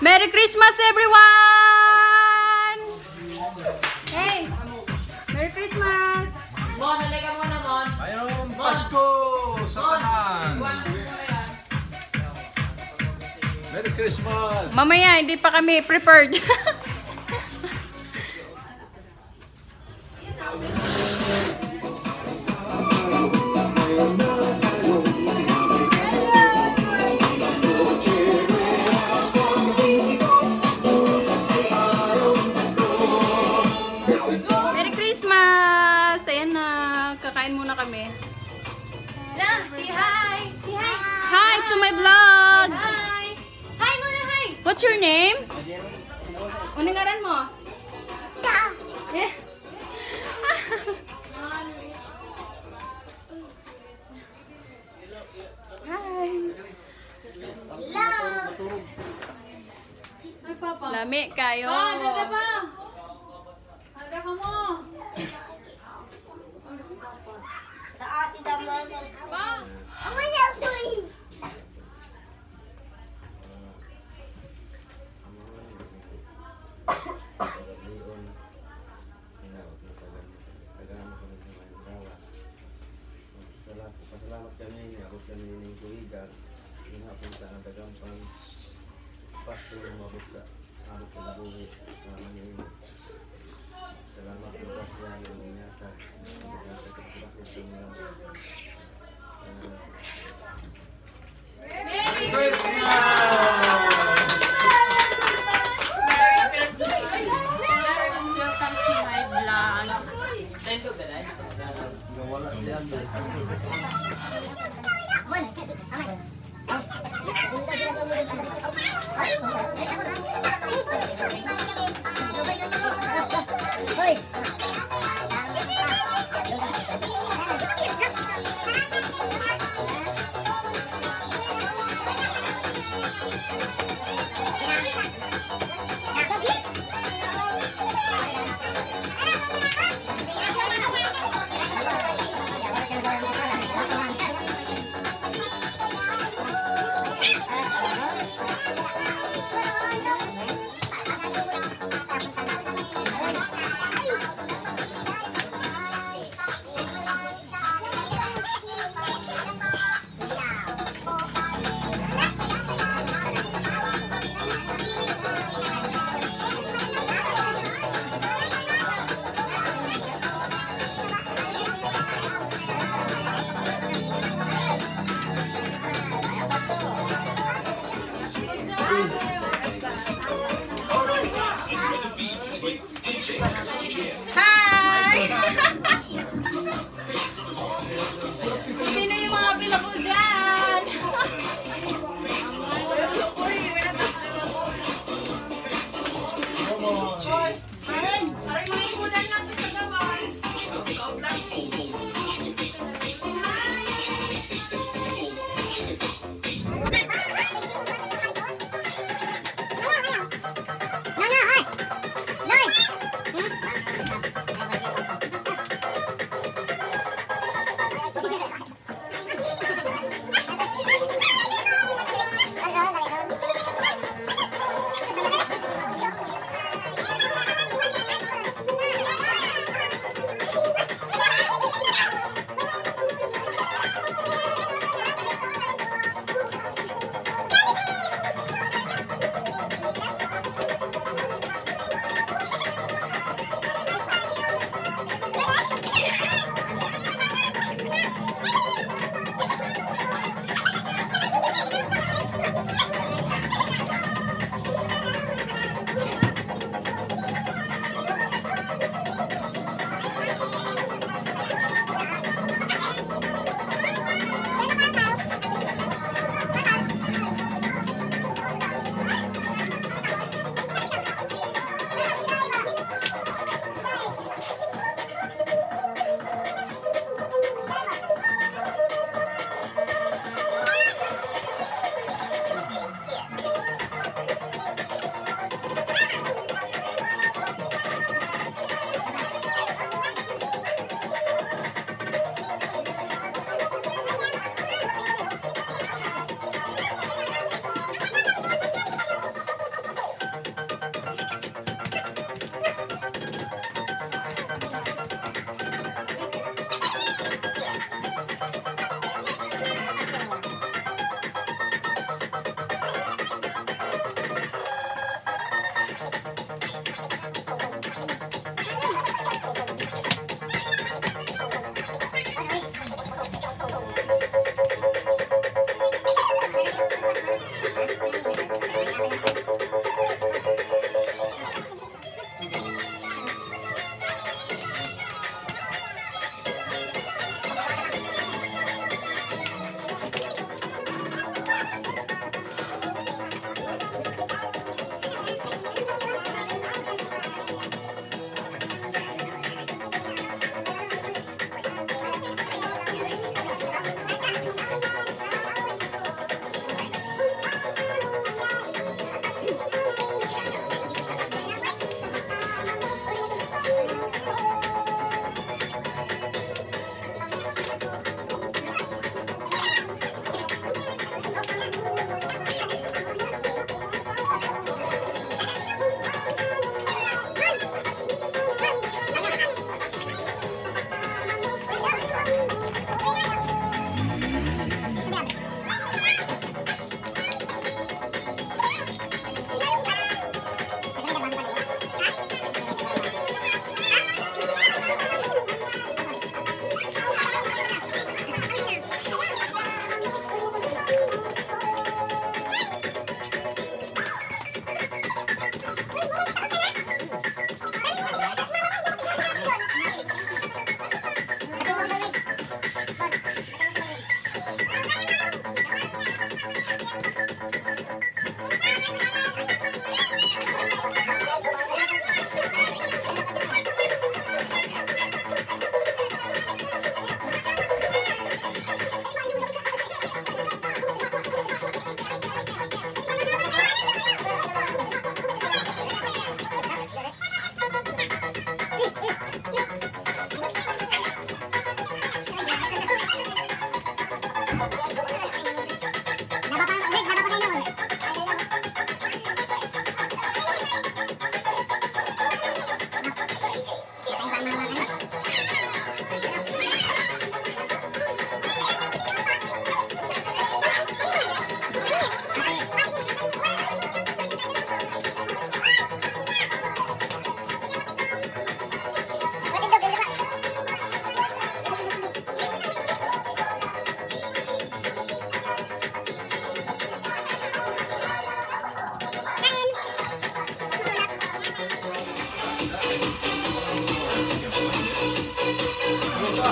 Merry Christmas, everyone! Hey! Merry Christmas! Mon, halika mo naman. Mayroong Pasko sa kanan. Merry Christmas! Mamaya, hindi pa kami prepared. Merry Christmas! Ayan na, kakain muna kami. Na, say hi! Say hi! Hi to my vlog! Hi! Hi muna, hi! What's your name? Ano ngaran mo? Eh? Hi! Ay, Papa. Lami kayo. Dada pa! Dada ka mo! Pa! Pasalamat kami, ako kami ng tuwigan. Yung hapon sa nadagang pang pasto ng mabot sa abot ng buhay. Salamat po sa siya ng inyata. Merry Welcome to my vlog. Thank you, guys. Nawala siya.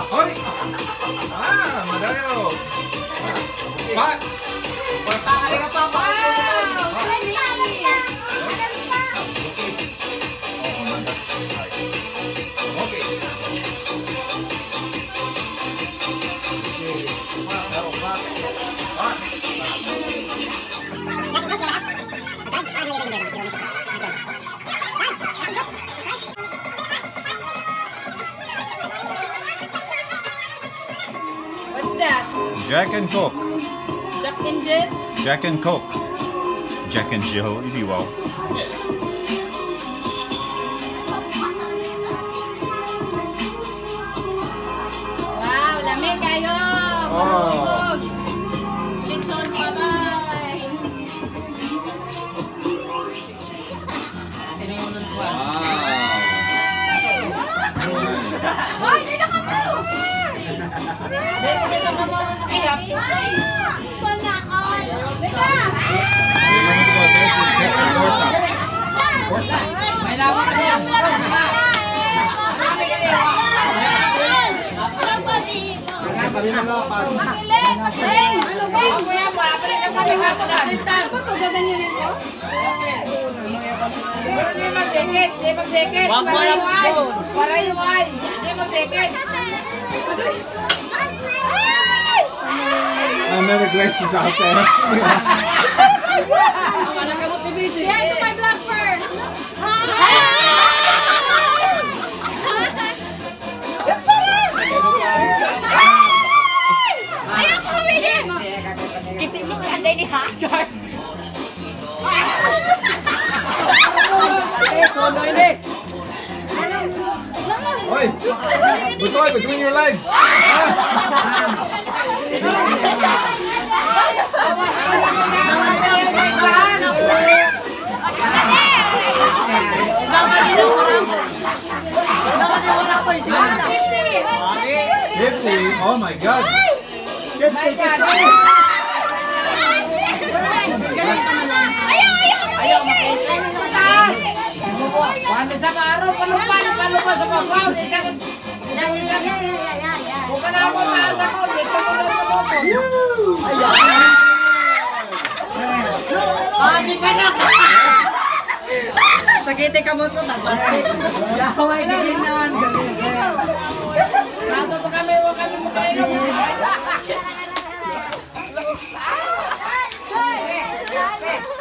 Hoy! Madayo! Pat! Pakali ka pa, Okay. What's that? Jack and Coke. Jack and Jet? Jack and Coke. Jack and Jill, if you will. Wow, lamig kayo! Bumubog! Chinchon pa ba? Hoy, dito ka mo! May laban ka yan. Kami na nga, Pat. Ano ba? Kuya, wala pa rin ang kami kapag-alintan. Ano to? Gadan nyo nito? Hindi mag-dekit, hindi mag-dekit. Wag mo lang po. Para yung ay. Hindi mag-dekit. Merry Grace out there. Say hi to my black fur! Ayaw ko mabigyan! Kisi-kisi anday ni Hajar. Solo ini. Hoy! Butoy, between your legs! Oh my God! Ayaw mabigyan! Paano sa maaro? Palupan sa babaw. Kung ka na mo taas ako, dito mo na tumukod. Hindi ka na. Sakiti ka mo ito. Yaway, diginan. Sabi pa kami, huwag kami magkainom.